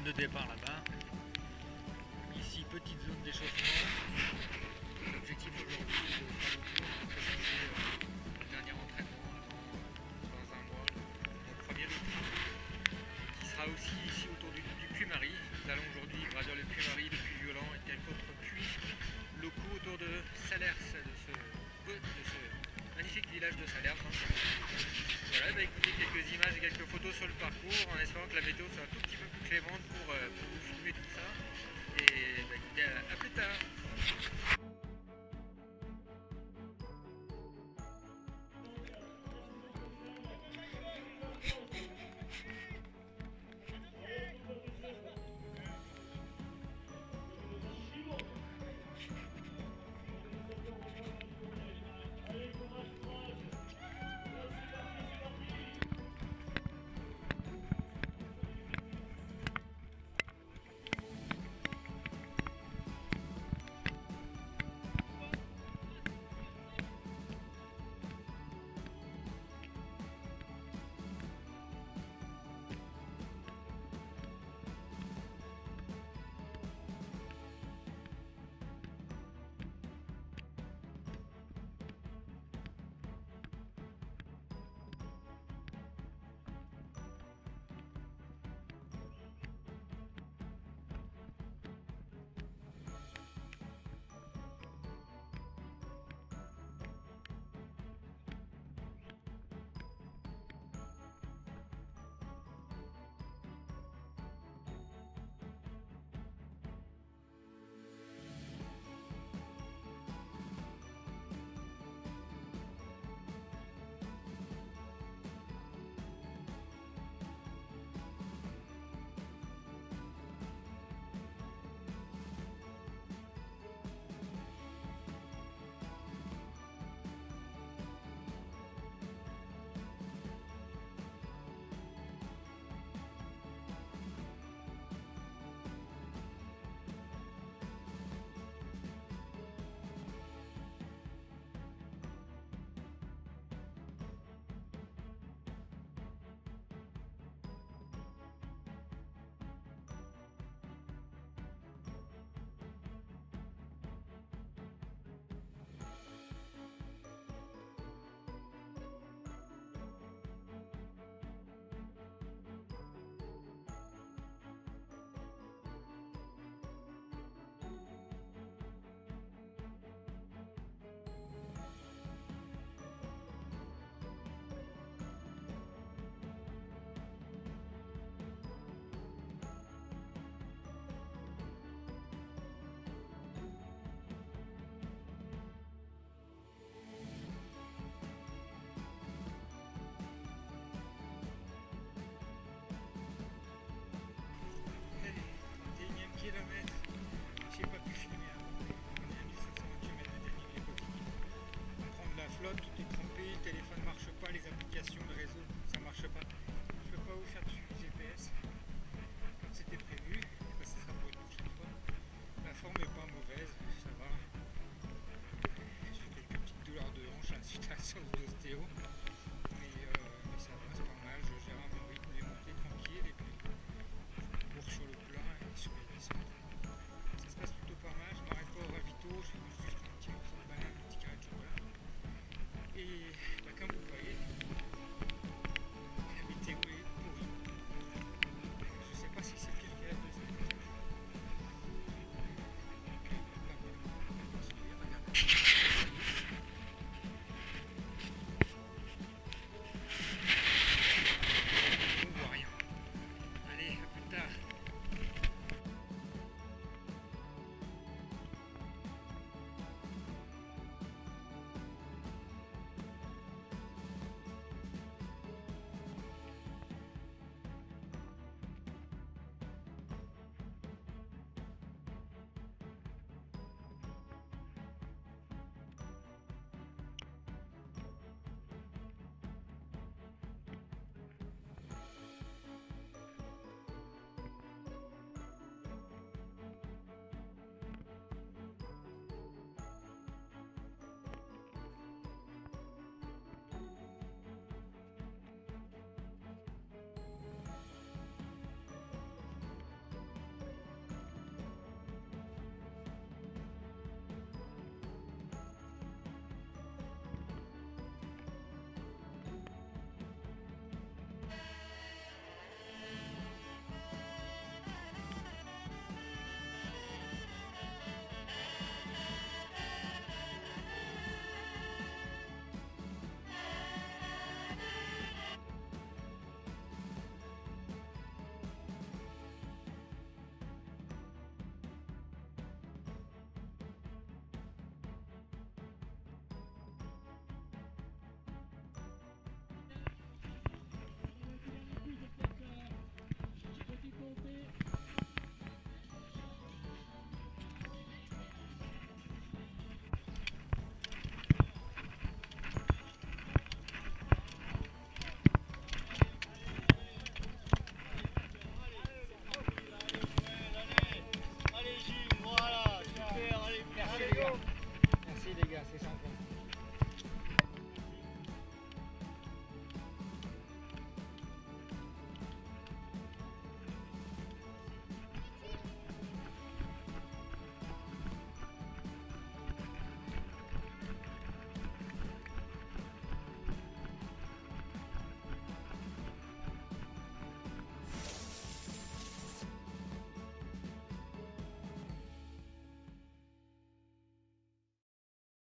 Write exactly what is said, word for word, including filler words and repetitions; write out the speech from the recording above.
de départ là-bas. Ici, petite zone d'échauffement. L'objectif aujourd'hui est de faire le tour pour préparer le dernier entraînement avant, dans un mois, le premier routine, qui sera aussi ici autour du, du Puy-Marie. Nous allons aujourd'hui gravir le Puy-Marie, le Puy-Violent et quelques autres puits locaux autour de Salers, de ce, de ce magnifique village de Salers. Voilà, bah écoutez, quelques images et quelques photos sur le parcours, en espérant que la météo soit un tout petit peu plus clémente pour, euh, pour vous filmer tout ça. Et bah écoutez, à, à plus tard. J'ai pas pu filmer avant, on est à mille sept cent vingt-huit mètres de dénivelé quotidien. On prend de la flotte, tout est trempé, le téléphone ne marche pas, les applications, le réseau, ça marche pas. Je peux pas vous faire de suivi G P S comme c'était prévu, parce que ça sera pour une prochaine fois. La forme est pas mauvaise, ça va. J'ai quelques petites douleurs de hanche à la suite à la séance d'ostéo, mais, euh, mais ça passe pas mal, je gère à mon rythme les montées tranquilles et puis je cours sur le plat et sur les descentes. Ça se passe plutôt pas mal, je m'arrête pas au ravito, je fais juste un petit morceau de banane, un petit carré de chocolat. Et bah, comme vous voyez, la météo est pourrie. Je sais pas si c'est pire qu'il y a deux semaines. Donc là voilà, on va continuer à regarder.